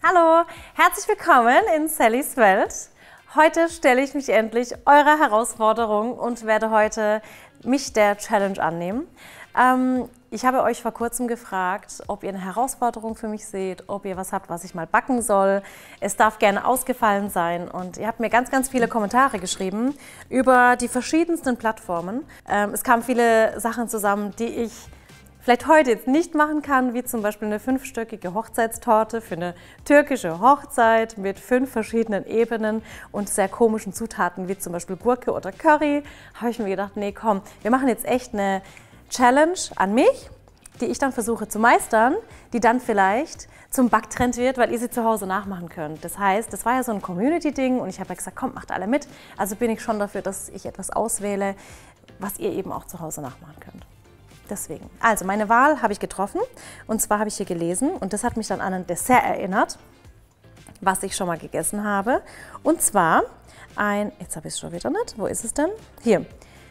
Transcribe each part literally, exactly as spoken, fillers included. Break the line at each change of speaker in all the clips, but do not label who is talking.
Hallo, herzlich willkommen in Sallys Welt. Heute stelle ich mich endlich eurer Herausforderung und werde heute mich der Challenge annehmen. Ähm, ich habe euch vor kurzem gefragt, ob ihr eine Herausforderung für mich seht, ob ihr was habt, was ich mal backen soll. Es darf gerne ausgefallen sein und ihr habt mir ganz, ganz viele Kommentare geschrieben über die verschiedensten Plattformen. Ähm, es kamen viele Sachen zusammen, die ich vielleicht heute jetzt nicht machen kann, wie zum Beispiel eine fünfstöckige Hochzeitstorte für eine türkische Hochzeit mit fünf verschiedenen Ebenen und sehr komischen Zutaten, wie zum Beispiel Gurke oder Curry. Habe ich mir gedacht, nee, komm, wir machen jetzt echt eine Challenge an mich, die ich dann versuche zu meistern, die dann vielleicht zum Backtrend wird, weil ihr sie zu Hause nachmachen könnt. Das heißt, das war ja so ein Community-Ding und ich habe ja gesagt, kommt, macht alle mit. Also bin ich schon dafür, dass ich etwas auswähle, was ihr eben auch zu Hause nachmachen könnt. Deswegen. Also meine Wahl habe ich getroffen und zwar habe ich hier gelesen und das hat mich dann an ein Dessert erinnert, was ich schon mal gegessen habe. Und zwar ein, jetzt habe ich es schon wieder nicht, wo ist es denn? Hier,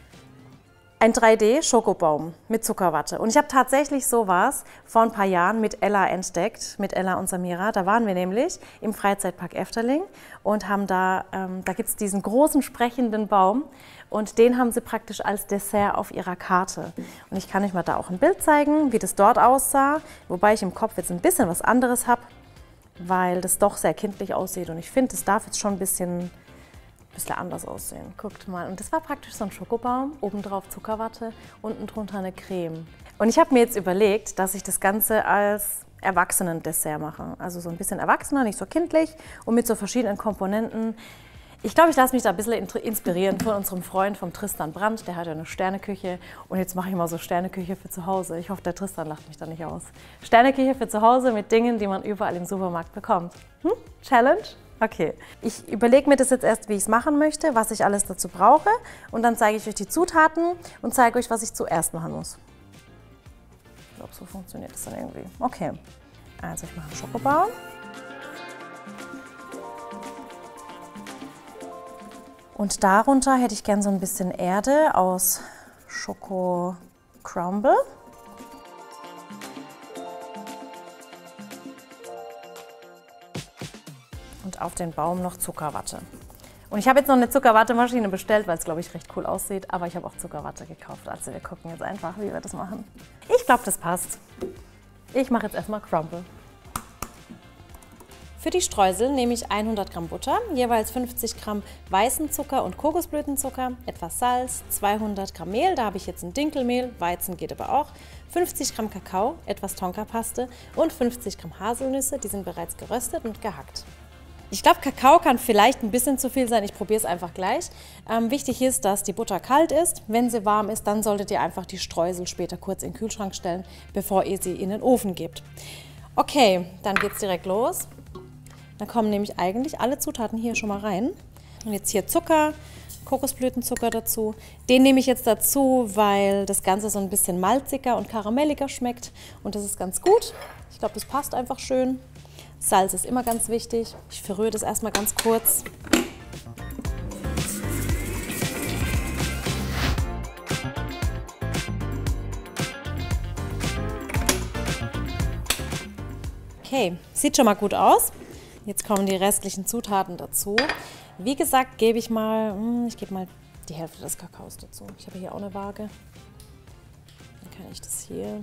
ein drei D-Schokobaum mit Zuckerwatte. Und ich habe tatsächlich sowas vor ein paar Jahren mit Ella entdeckt, mit Ella und Samira. Da waren wir nämlich im Freizeitpark Efteling und haben da, ähm, da gibt es diesen großen sprechenden Baum und den haben sie praktisch als Dessert auf ihrer Karte. Und ich kann euch mal da auch ein Bild zeigen, wie das dort aussah, wobei ich im Kopf jetzt ein bisschen was anderes habe, weil das doch sehr kindlich aussieht und ich finde, es darf jetzt schon ein bisschen bisschen anders aussehen. Guckt mal. Und das war praktisch so ein Schokobaum, obendrauf Zuckerwatte, unten drunter eine Creme. Und ich habe mir jetzt überlegt, dass ich das Ganze als Erwachsenen-Dessert mache. Also so ein bisschen erwachsener, nicht so kindlich und mit so verschiedenen Komponenten. Ich glaube, ich lasse mich da ein bisschen inspirieren von unserem Freund, vom Tristan Brandt. Der hat ja eine Sterneküche und jetzt mache ich mal so Sterneküche für zu Hause. Ich hoffe, der Tristan lacht mich da nicht aus. Sterneküche für zu Hause mit Dingen, die man überall im Supermarkt bekommt. Hm? Challenge? Okay, ich überlege mir das jetzt erst, wie ich es machen möchte, was ich alles dazu brauche und dann zeige ich euch die Zutaten und zeige euch, was ich zuerst machen muss. Ich glaube, so funktioniert das dann irgendwie. Okay, also ich mache einen Schokobaum. Und darunter hätte ich gern so ein bisschen Erde aus Schoko Crumble. Und auf den Baum noch Zuckerwatte. Und ich habe jetzt noch eine Zuckerwattemaschine bestellt, weil es, glaube ich, recht cool aussieht. Aber ich habe auch Zuckerwatte gekauft. Also wir gucken jetzt einfach, wie wir das machen. Ich glaube, das passt. Ich mache jetzt erstmal Crumble. Für die Streusel nehme ich hundert Gramm Butter, jeweils fünfzig Gramm weißen Zucker und Kokosblütenzucker, etwas Salz, zweihundert Gramm Mehl, da habe ich jetzt ein Dinkelmehl, Weizen geht aber auch, fünfzig Gramm Kakao, etwas Tonkapaste und fünfzig Gramm Haselnüsse, die sind bereits geröstet und gehackt. Ich glaube, Kakao kann vielleicht ein bisschen zu viel sein, ich probiere es einfach gleich. Ähm, wichtig ist, dass die Butter kalt ist. Wenn sie warm ist, dann solltet ihr einfach die Streusel später kurz in den Kühlschrank stellen, bevor ihr sie in den Ofen gebt. Okay, dann geht es direkt los. Dann kommen nämlich eigentlich alle Zutaten hier schon mal rein. Und jetzt hier Zucker, Kokosblütenzucker dazu. Den nehme ich jetzt dazu, weil das Ganze so ein bisschen malziger und karamelliger schmeckt. Und das ist ganz gut. Ich glaube, das passt einfach schön. Salz ist immer ganz wichtig. Ich verrühre das erstmal ganz kurz. Okay, sieht schon mal gut aus. Jetzt kommen die restlichen Zutaten dazu. Wie gesagt, gebe ich mal, ich gebe mal die Hälfte des Kakaos dazu. Ich habe hier auch eine Waage. Dann kann ich das hier,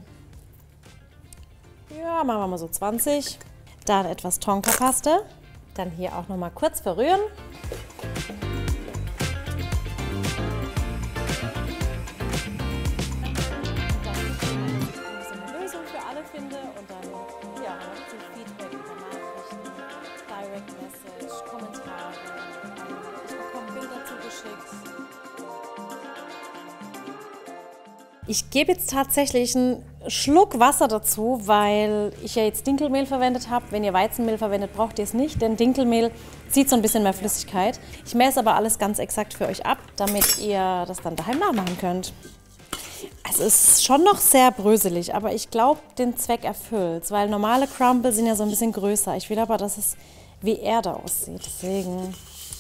ja, machen wir mal so zwanzig. Dann etwas Tonkapaste. Dann hier auch noch mal kurz verrühren. Ich gebe jetzt tatsächlich einen Schluck Wasser dazu, weil ich ja jetzt Dinkelmehl verwendet habe. Wenn ihr Weizenmehl verwendet, braucht ihr es nicht, denn Dinkelmehl zieht so ein bisschen mehr Flüssigkeit. Ich messe aber alles ganz exakt für euch ab, damit ihr das dann daheim nachmachen könnt. Also es ist schon noch sehr bröselig, aber ich glaube, den Zweck erfüllt es, weil normale Crumble sind ja so ein bisschen größer. Ich will aber, dass es wie Erde aussieht, deswegen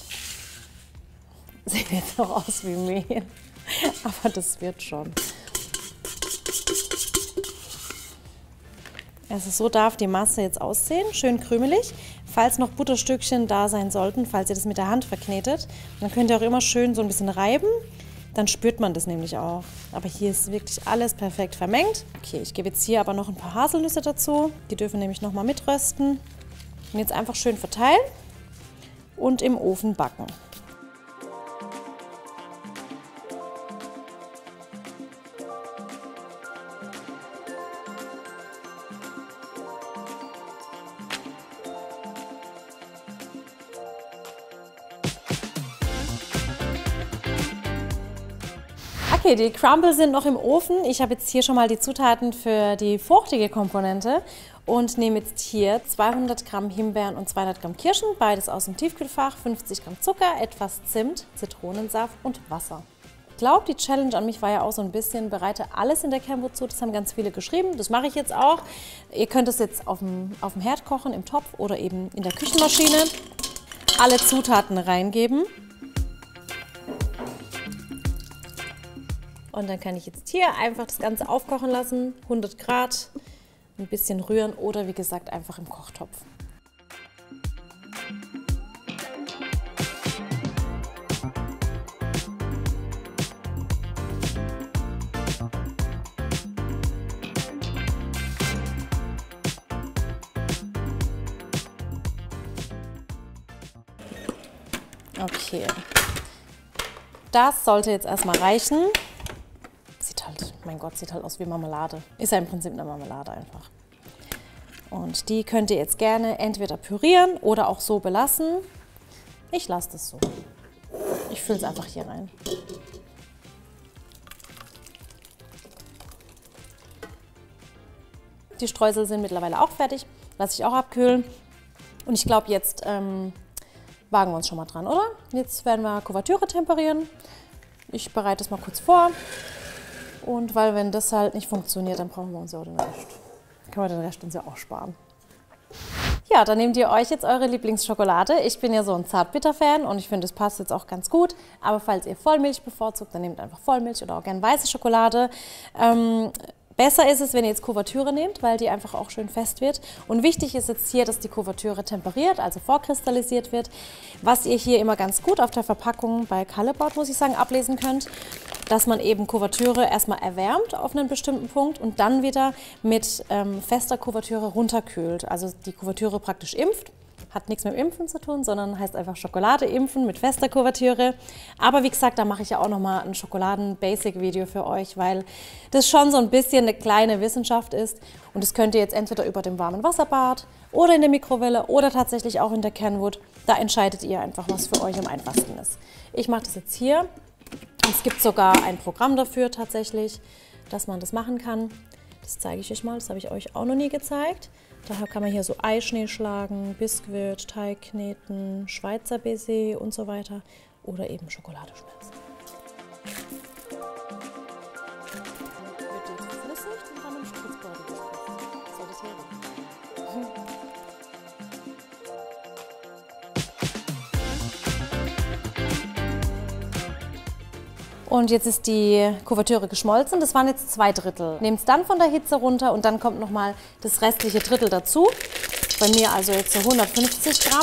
sieht jetzt auch aus wie Mehl, aber das wird schon. Also so darf die Masse jetzt aussehen, schön krümelig. Falls noch Butterstückchen da sein sollten, falls ihr das mit der Hand verknetet, dann könnt ihr auch immer schön so ein bisschen reiben. Dann spürt man das nämlich auch. Aber hier ist wirklich alles perfekt vermengt. Okay, ich gebe jetzt hier aber noch ein paar Haselnüsse dazu. Die dürfen nämlich nochmal mitrösten. Und jetzt einfach schön verteilen und im Ofen backen. Okay, die Crumble sind noch im Ofen. Ich habe jetzt hier schon mal die Zutaten für die fruchtige Komponente und nehme jetzt hier zweihundert Gramm Himbeeren und zweihundert Gramm Kirschen, beides aus dem Tiefkühlfach, fünfzig Gramm Zucker, etwas Zimt, Zitronensaft und Wasser. Ich glaube, die Challenge an mich war ja auch so ein bisschen, bereite alles in der Kenwood zu, das haben ganz viele geschrieben, das mache ich jetzt auch. Ihr könnt es jetzt auf dem, auf dem Herd kochen, im Topf oder eben in der Küchenmaschine. Alle Zutaten reingeben. Und dann kann ich jetzt hier einfach das Ganze aufkochen lassen, hundert Grad, ein bisschen rühren oder wie gesagt einfach im Kochtopf. Okay, das sollte jetzt erstmal reichen. Sieht halt, mein Gott, sieht halt aus wie Marmelade. Ist ja im Prinzip eine Marmelade einfach. Und die könnt ihr jetzt gerne entweder pürieren oder auch so belassen. Ich lasse das so. Ich fülle es einfach hier rein. Die Streusel sind mittlerweile auch fertig. Lasse ich auch abkühlen. Und ich glaube, jetzt ähm, wagen wir uns schon mal dran, oder? Jetzt werden wir Kuvertüre temperieren. Ich bereite es mal kurz vor. Und weil wenn das halt nicht funktioniert, dann brauchen wir uns ja auch den Rest. Können wir den Rest uns ja auch sparen. Ja, dann nehmt ihr euch jetzt eure Lieblingsschokolade. Ich bin ja so ein Zartbitter-Fan und ich finde, das passt jetzt auch ganz gut. Aber falls ihr Vollmilch bevorzugt, dann nehmt einfach Vollmilch oder auch gerne weiße Schokolade. Ähm, Besser ist es, wenn ihr jetzt Kuvertüre nehmt, weil die einfach auch schön fest wird. Und wichtig ist jetzt hier, dass die Kuvertüre temperiert, also vorkristallisiert wird. Was ihr hier immer ganz gut auf der Verpackung bei Callebaut, muss ich sagen, ablesen könnt, dass man eben Kuvertüre erstmal erwärmt auf einen bestimmten Punkt und dann wieder mit ähm, fester Kuvertüre runterkühlt. Also die Kuvertüre praktisch impft. Hat nichts mit dem Impfen zu tun, sondern heißt einfach Schokolade impfen mit fester Kuvertüre. Aber wie gesagt, da mache ich ja auch nochmal ein Schokoladen-Basic-Video für euch, weil das schon so ein bisschen eine kleine Wissenschaft ist. Und das könnt ihr jetzt entweder über dem warmen Wasserbad oder in der Mikrowelle oder tatsächlich auch in der Kenwood. Da entscheidet ihr einfach, was für euch am einfachsten ist. Ich mache das jetzt hier. Es gibt sogar ein Programm dafür tatsächlich, dass man das machen kann. Das zeige ich euch mal, das habe ich euch auch noch nie gezeigt. Daher kann man hier so Eischnee schlagen, Biskuit, Teig kneten, Schweizer Baiser und so weiter oder eben Schokolade schmelzen. Wird die flüssig und dann im Spritzbeutel gespritzt. So, das wäre. Und jetzt ist die Kuvertüre geschmolzen. Das waren jetzt zwei Drittel. Nehmt es dann von der Hitze runter und dann kommt nochmal das restliche Drittel dazu. Bei mir also jetzt so hundertfünfzig Gramm.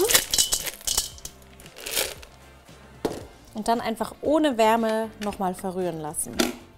Und dann einfach ohne Wärme nochmal verrühren lassen.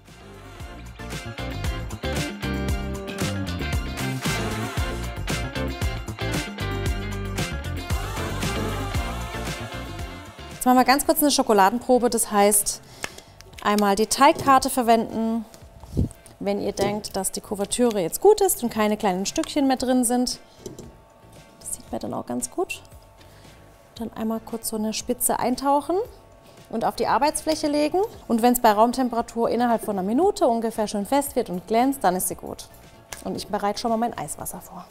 Jetzt machen wir ganz kurz eine Schokoladenprobe. Das heißt, einmal die Teigkarte verwenden, wenn ihr denkt, dass die Kuvertüre jetzt gut ist und keine kleinen Stückchen mehr drin sind. Das sieht man dann auch ganz gut. Dann einmal kurz so eine Spitze eintauchen und auf die Arbeitsfläche legen. Und wenn es bei Raumtemperatur innerhalb von einer Minute ungefähr schön fest wird und glänzt, dann ist sie gut. Und ich bereite schon mal mein Eiswasser vor.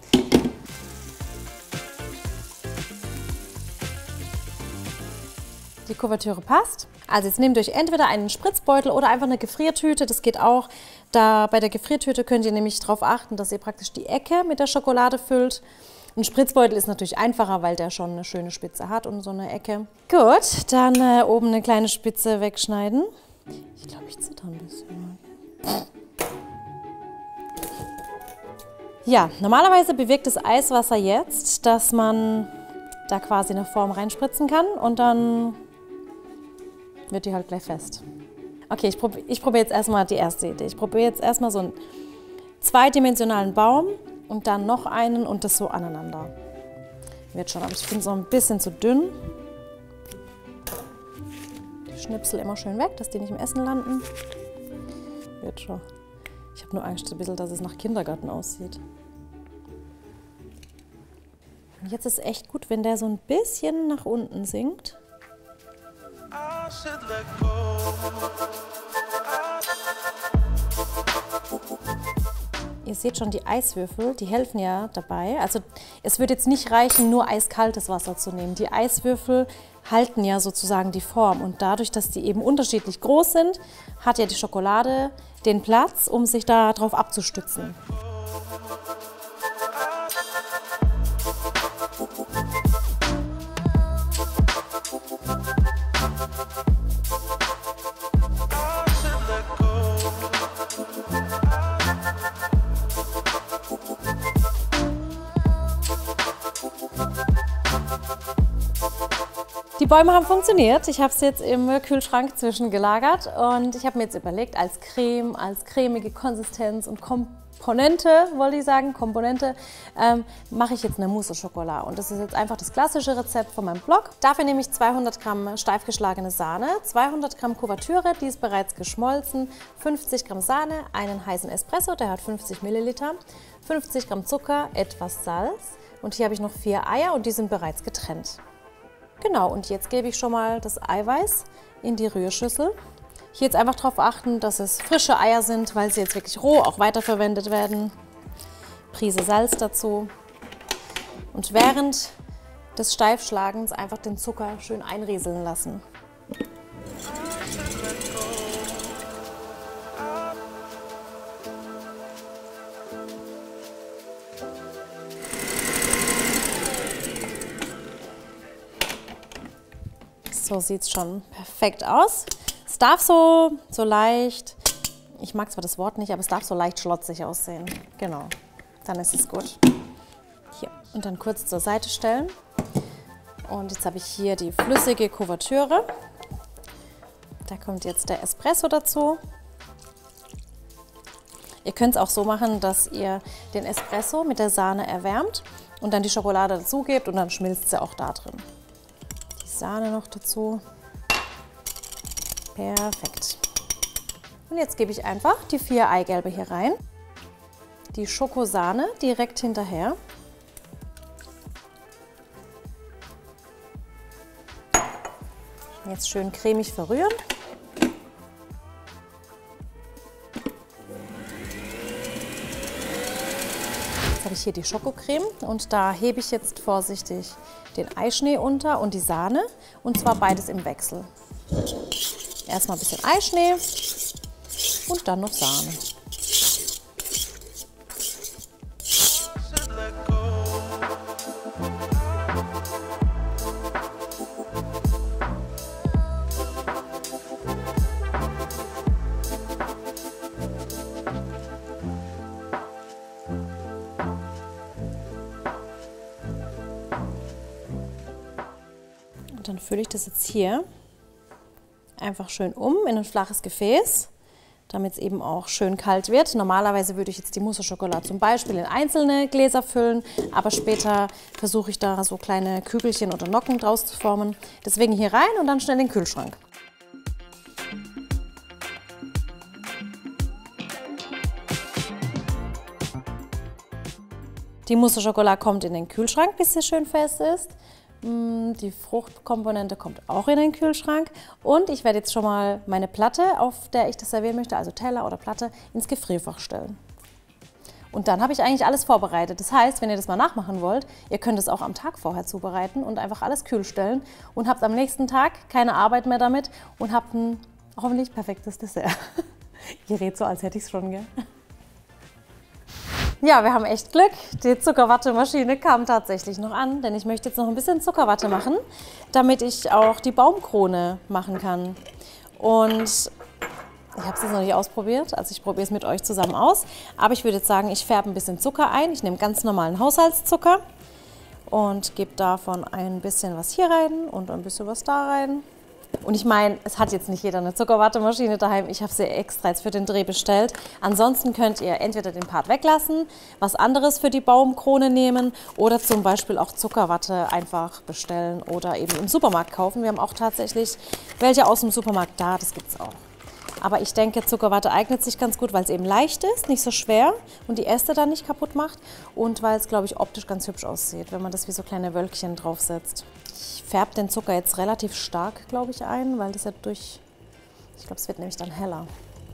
Die Kuvertüre passt. Also jetzt nehmt euch entweder einen Spritzbeutel oder einfach eine Gefriertüte, das geht auch. Da bei der Gefriertüte könnt ihr nämlich darauf achten, dass ihr praktisch die Ecke mit der Schokolade füllt. Ein Spritzbeutel ist natürlich einfacher, weil der schon eine schöne Spitze hat und so eine Ecke. Gut, dann äh, oben eine kleine Spitze wegschneiden. Ich glaube, ich zitter ein bisschen. Ja, normalerweise bewirkt das Eiswasser jetzt, dass man da quasi eine Form reinspritzen kann und dann wird die halt gleich fest. Okay, ich probiere ich probier jetzt erstmal die erste Idee. Ich probiere jetzt erstmal so einen zweidimensionalen Baum und dann noch einen und das so aneinander. Wird schon, aber ich finde es so ein bisschen zu dünn. Die Schnipsel immer schön weg, dass die nicht im Essen landen. Wird schon. Ich habe nur Angst, ein bisschen, dass es nach Kindergarten aussieht. Und jetzt ist es echt gut, wenn der so ein bisschen nach unten sinkt. Ihr seht schon, die Eiswürfel, die helfen ja dabei. Also es wird jetzt nicht reichen, nur eiskaltes Wasser zu nehmen. Die Eiswürfel halten ja sozusagen die Form. Und dadurch, dass die eben unterschiedlich groß sind, hat ja die Schokolade den Platz, um sich darauf abzustützen. Die Bäume haben funktioniert. Ich habe es jetzt im Kühlschrank zwischengelagert und ich habe mir jetzt überlegt, als Creme, als cremige Konsistenz und Komponente, wollte ich sagen, Komponente, ähm, mache ich jetzt eine Mousse au Chocolat. Und das ist jetzt einfach das klassische Rezept von meinem Blog. Dafür nehme ich zweihundert Gramm steif geschlagene Sahne, zweihundert Gramm Kuvertüre, die ist bereits geschmolzen, fünfzig Gramm Sahne, einen heißen Espresso, der hat fünfzig Milliliter, fünfzig Gramm Zucker, etwas Salz und hier habe ich noch vier Eier und die sind bereits getrennt. Genau, und jetzt gebe ich schon mal das Eiweiß in die Rührschüssel. Hier jetzt einfach darauf achten, dass es frische Eier sind, weil sie jetzt wirklich roh auch weiterverwendet werden. Prise Salz dazu. Und während des Steifschlagens einfach den Zucker schön einrieseln lassen. So sieht es schon perfekt aus. Es darf so, so leicht, ich mag zwar das Wort nicht, aber es darf so leicht schlotzig aussehen. Genau, dann ist es gut. Hier, und dann kurz zur Seite stellen. Und jetzt habe ich hier die flüssige Kuvertüre. Da kommt jetzt der Espresso dazu. Ihr könnt es auch so machen, dass ihr den Espresso mit der Sahne erwärmt und dann die Schokolade dazu gebt und dann schmilzt sie auch da drin. Sahne noch dazu. Perfekt. Und jetzt gebe ich einfach die vier Eigelbe hier rein. Die Schokosahne direkt hinterher. Jetzt schön cremig verrühren. Jetzt habe ich hier die Schokocreme und da hebe ich jetzt vorsichtig den Eischnee unter und die Sahne und zwar beides im Wechsel. Erstmal ein bisschen Eischnee und dann noch Sahne. Und dann fülle ich das jetzt hier einfach schön um in ein flaches Gefäß, damit es eben auch schön kalt wird. Normalerweise würde ich jetzt die Mousse au Chocolat zum Beispiel in einzelne Gläser füllen, aber später versuche ich da so kleine Kügelchen oder Nocken draus zu formen. Deswegen hier rein und dann schnell in den Kühlschrank. Die Mousse au Chocolat kommt in den Kühlschrank, bis sie schön fest ist. Die Fruchtkomponente kommt auch in den Kühlschrank und ich werde jetzt schon mal meine Platte, auf der ich das servieren möchte, also Teller oder Platte, ins Gefrierfach stellen. Und dann habe ich eigentlich alles vorbereitet. Das heißt, wenn ihr das mal nachmachen wollt, ihr könnt es auch am Tag vorher zubereiten und einfach alles kühl stellen und habt am nächsten Tag keine Arbeit mehr damit und habt ein hoffentlich perfektes Dessert. Ihr redet so, als hätte ich es schon, gell? Ja, wir haben echt Glück. Die Zuckerwattemaschine kam tatsächlich noch an, denn ich möchte jetzt noch ein bisschen Zuckerwatte machen, damit ich auch die Baumkrone machen kann. Und Ich habe es jetzt noch nicht ausprobiert, also ich probiere es mit euch zusammen aus. Aber ich würde jetzt sagen, ich färbe ein bisschen Zucker ein. Ich nehme ganz normalen Haushaltszucker und gebe davon ein bisschen was hier rein und ein bisschen was da rein. Und ich meine, es hat jetzt nicht jeder eine Zuckerwattemaschine daheim. Ich habe sie extra jetzt für den Dreh bestellt. Ansonsten könnt ihr entweder den Part weglassen, was anderes für die Baumkrone nehmen oder zum Beispiel auch Zuckerwatte einfach bestellen oder eben im Supermarkt kaufen. Wir haben auch tatsächlich welche aus dem Supermarkt da, das gibt es auch. Aber ich denke, Zuckerwatte eignet sich ganz gut, weil es eben leicht ist, nicht so schwer und die Äste dann nicht kaputt macht und weil es, glaube ich, optisch ganz hübsch aussieht, wenn man das wie so kleine Wölkchen draufsetzt. Ich färbe den Zucker jetzt relativ stark, glaube ich, ein, weil das ja durch... Ich glaube, es wird nämlich dann heller.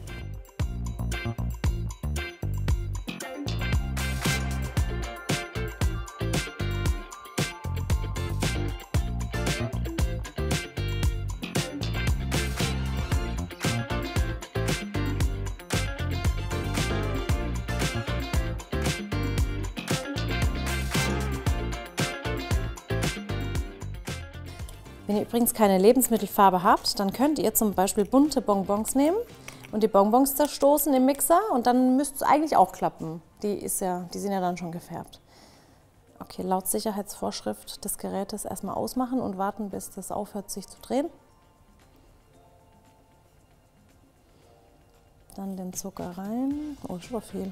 Wenn ihr übrigens keine Lebensmittelfarbe habt, dann könnt ihr zum Beispiel bunte Bonbons nehmen und die Bonbons zerstoßen im Mixer und dann müsste es eigentlich auch klappen. Die, ist ja, die sind ja dann schon gefärbt. Okay, laut Sicherheitsvorschrift des Gerätes erstmal ausmachen und warten, bis das aufhört sich zu drehen. Dann den Zucker rein. Oh, schon viel.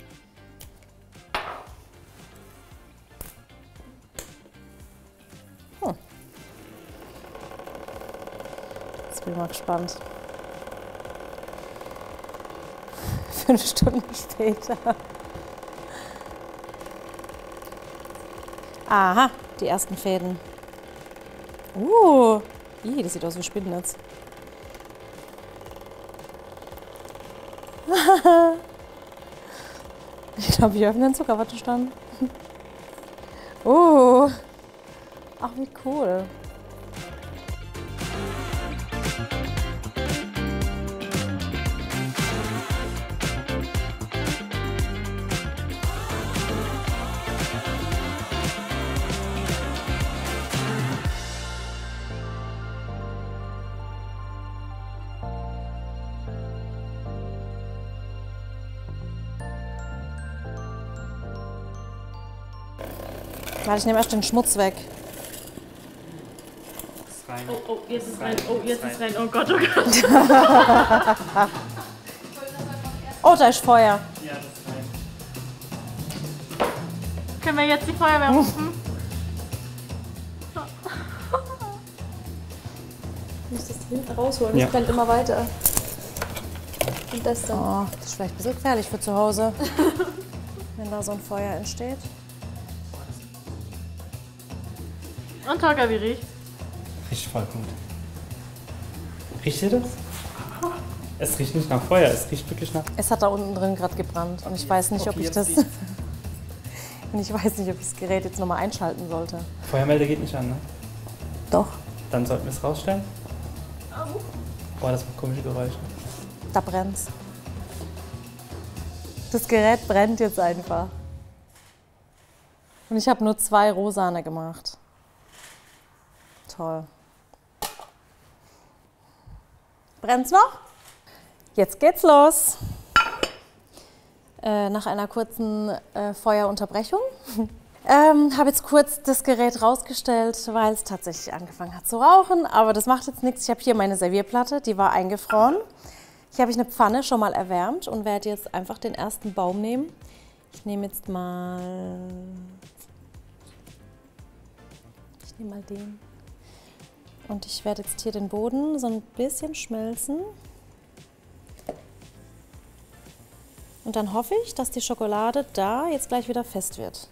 Hm. Jetzt bin ich mal gespannt. Fünf Stunden später. Aha, die ersten Fäden. Uh, ih, das sieht aus wie Spinnennetz. Ich glaube, ich öffne den Zuckerwattestand. Uh, ach, wie cool. Warte, ich nehme erst den Schmutz weg.
Rein.
Oh, oh, jetzt ist rein. Oh, jetzt ist rein. Oh Gott, oh Gott.
Oh, da ist Feuer.
Ja, das ist rein.
Können wir jetzt die Feuerwehr rufen?
Ich muss das hinten rausholen,
Ja.
das brennt immer weiter. Und das dann.
Oh, das ist vielleicht ein bisschen gefährlich für zu Hause, wenn da so ein Feuer entsteht.
Und Tolga, wie riecht?
Riecht voll gut. Riecht ihr das? Es riecht nicht nach Feuer, es riecht wirklich nach...
Es hat da unten drin gerade gebrannt und ich weiß nicht, ob ich das... Und ich weiß nicht, ob ich das Gerät jetzt nochmal einschalten sollte.
Feuermelder geht nicht an, ne?
Doch,
Dann sollten wir es rausstellen. Boah, das macht komische Geräusche.
da brennt's. Das Gerät brennt jetzt einfach. Und ich habe nur zwei rosane gemacht. Toll. Brennt's noch? Jetzt geht's los. Äh, nach einer kurzen äh, Feuerunterbrechung ähm, habe jetzt kurz das Gerät rausgestellt, weil es tatsächlich angefangen hat zu rauchen. Aber das macht jetzt nichts. Ich habe hier meine Servierplatte, die war eingefroren. Hier habe ich eine Pfanne schon mal erwärmt und werde jetzt einfach den ersten Baum nehmen. Ich nehme jetzt mal... Ich nehme mal den. Und ich werde jetzt hier den Boden so ein bisschen schmelzen. Und dann hoffe ich, dass die Schokolade da jetzt gleich wieder fest wird.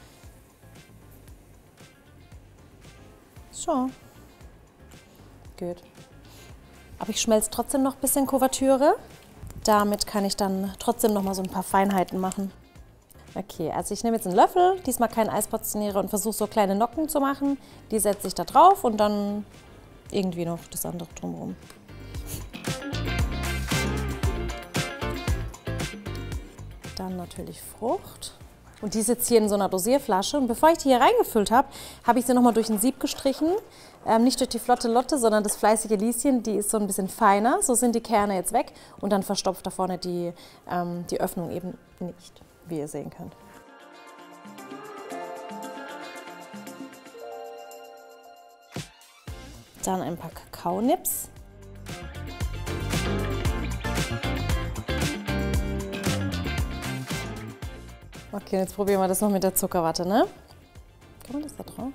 So. Gut. Aber ich schmelze trotzdem noch ein bisschen Kuvertüre. Damit kann ich dann trotzdem noch mal so ein paar Feinheiten machen. Okay, also ich nehme jetzt einen Löffel, diesmal keinen Eisportionierer und versuche so kleine Nocken zu machen. Die setze ich da drauf und dann irgendwie noch das andere drumherum. Dann natürlich Frucht. Und die ist jetzt hier in so einer Dosierflasche. Und bevor ich die hier reingefüllt habe, habe ich sie nochmal durch ein Sieb gestrichen. Ähm, nicht durch die flotte Lotte, sondern das fleißige Lieschen, die ist so ein bisschen feiner. So sind die Kerne jetzt weg. Und dann verstopft da vorne die, ähm, die Öffnung eben nicht, wie ihr sehen könnt. Dann ein paar Kakaonips. Okay, jetzt probieren wir das noch mit der Zuckerwatte, ne? Kann man das da drauf?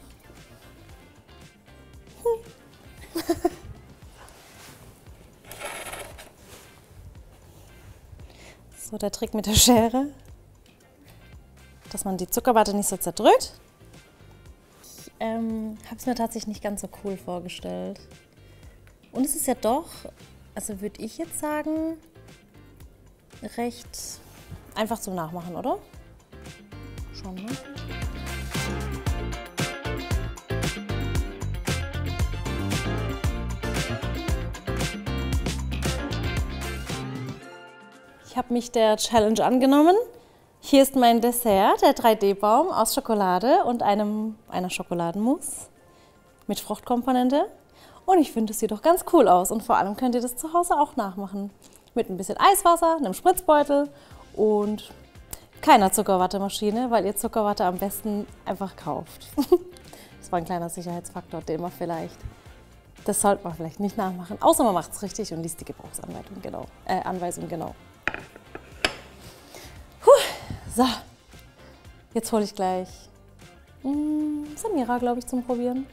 Hm. So, der Trick mit der Schere, dass man die Zuckerwatte nicht so zerdrückt. Ich ähm, habe es mir tatsächlich nicht ganz so cool vorgestellt. Und es ist ja doch, also würde ich jetzt sagen, recht einfach zum Nachmachen, oder? Schon, ne? Ich habe mich der Challenge angenommen. Hier ist mein Dessert, der drei D Baum aus Schokolade und einem, einer Schokoladenmousse mit Fruchtkomponente. Und ich finde, es sieht doch ganz cool aus. Und vor allem könnt ihr das zu Hause auch nachmachen. Mit ein bisschen Eiswasser, einem Spritzbeutel und keiner Zuckerwattemaschine, weil ihr Zuckerwatte am besten einfach kauft. Das war ein kleiner Sicherheitsfaktor, den man vielleicht, das sollte man vielleicht nicht nachmachen. Außer man macht es richtig und liest die Gebrauchsanweisung genau. Äh, Anweisung genau. Puh, so, jetzt hole ich gleich mh, Samira, glaube ich, zum Probieren.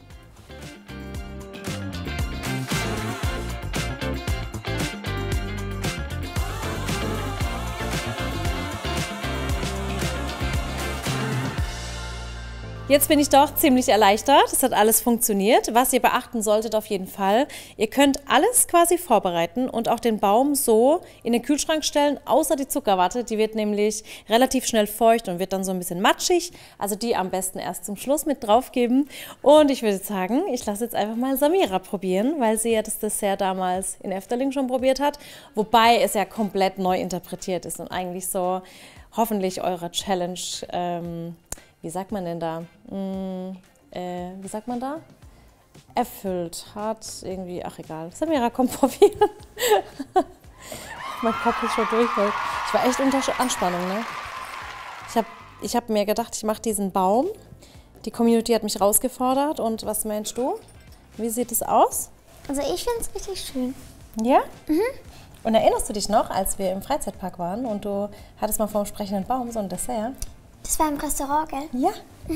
Jetzt bin ich doch ziemlich erleichtert. Es hat alles funktioniert. Was ihr beachten solltet auf jeden Fall, ihr könnt alles quasi vorbereiten und auch den Baum so in den Kühlschrank stellen, außer die Zuckerwatte. Die wird nämlich relativ schnell feucht und wird dann so ein bisschen matschig. Also die am besten erst zum Schluss mit drauf geben. Und ich würde sagen, ich lasse jetzt einfach mal Samira probieren, weil sie ja das Dessert damals in Efteling schon probiert hat. Wobei es ja komplett neu interpretiert ist und eigentlich so hoffentlich eurer Challenge ähm, wie sagt man denn da? Hm, äh, wie sagt man da? Erfüllt hat, irgendwie, ach egal. Samira, komm probieren. Mein Kopf ist schon durch. Ich war echt unter Anspannung, ne? Ich habe ich hab mir gedacht, ich mache diesen Baum. Die Community hat mich rausgefordert. Und was meinst du? Wie sieht es aus?
Also ich finde es richtig schön.
Ja? Mhm. Und erinnerst du dich noch, als wir im Freizeitpark waren und du hattest mal vom sprechenden Baum so ein Dessert?
Das war im Restaurant, gell?
Ja. Mhm.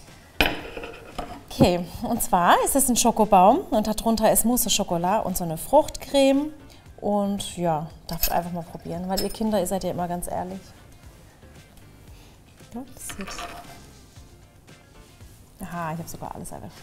Okay, und zwar ist es ein Schokobaum und darunter ist Mousse Schokolade und so eine Fruchtcreme. Und ja, darf ich einfach mal probieren, weil ihr Kinder, ihr seid ja immer ganz ehrlich. Ja, das sieht... Aha, ich habe sogar alles erwischt.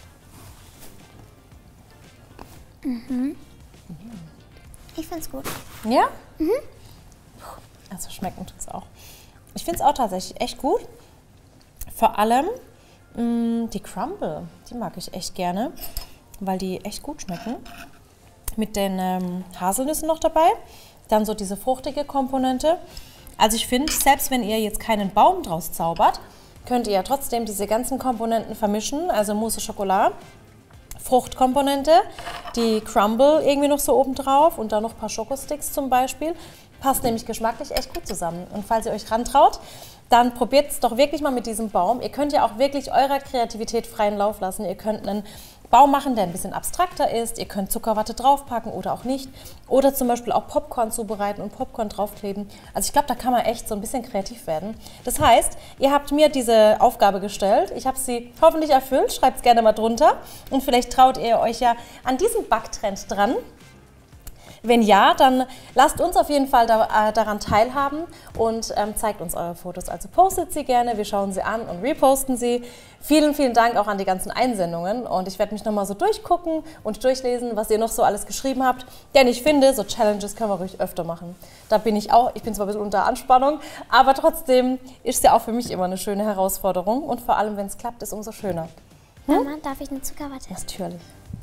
Mhm. Mhm. Ich find's gut.
Ja? Mhm. Also schmecken tut es auch. Ich finde es auch tatsächlich echt gut. Vor allem mh, die Crumble, die mag ich echt gerne, weil die echt gut schmecken. Mit den ähm, Haselnüssen noch dabei. Dann so diese fruchtige Komponente. Also ich finde, selbst wenn ihr jetzt keinen Baum draus zaubert, könnt ihr ja trotzdem diese ganzen Komponenten vermischen. Also Mousse Schokolade, Fruchtkomponente, die Crumble irgendwie noch so oben drauf und dann noch ein paar Schokosticks zum Beispiel. Passt nämlich geschmacklich echt gut zusammen. Und falls ihr euch rantraut, dann probiert es doch wirklich mal mit diesem Baum. Ihr könnt ja auch wirklich eurer Kreativität freien Lauf lassen. Ihr könnt einen Baum machen, der ein bisschen abstrakter ist. Ihr könnt Zuckerwatte draufpacken oder auch nicht. Oder zum Beispiel auch Popcorn zubereiten und Popcorn draufkleben. Also ich glaube, da kann man echt so ein bisschen kreativ werden. Das heißt, ihr habt mir diese Aufgabe gestellt. Ich habe sie hoffentlich erfüllt. Schreibt es gerne mal drunter. Und vielleicht traut ihr euch ja an diesem Backtrend dran. Wenn ja, dann lasst uns auf jeden Fall da, äh, daran teilhaben und ähm, zeigt uns eure Fotos. Also postet sie gerne, wir schauen sie an und reposten sie. Vielen, vielen Dank auch an die ganzen Einsendungen und ich werde mich nochmal so durchgucken und durchlesen, was ihr noch so alles geschrieben habt. Denn ich finde, so Challenges können wir ruhig öfter machen. Da bin ich auch, ich bin zwar ein bisschen unter Anspannung, aber trotzdem ist es ja auch für mich immer eine schöne Herausforderung und vor allem, wenn es klappt, ist es umso schöner.
Hm? Mama, darf ich eine Zuckerwatte?
Natürlich.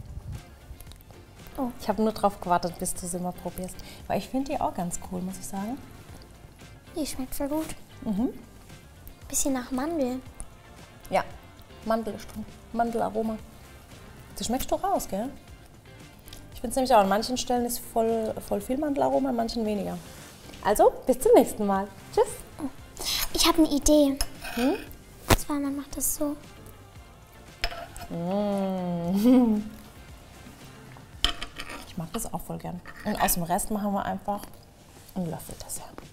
Oh.
Ich habe nur drauf gewartet, bis du sie mal probierst. Weil ich finde die auch ganz cool, muss ich sagen.
Die schmeckt voll gut.
Mhm.
Bisschen nach Mandel.
Ja, Mandel ist drin. Mandelaroma. Das schmeckst du raus, gell? Ich finde es nämlich auch, an manchen Stellen ist voll, voll viel Mandelaroma, an manchen weniger. Also, bis zum nächsten Mal. Tschüss.
Ich habe eine Idee. Hm? Und zwar, man macht das so.
Mmh. Ich mag das auch voll gern. Und aus dem Rest machen wir einfach einen Löffel Dessert.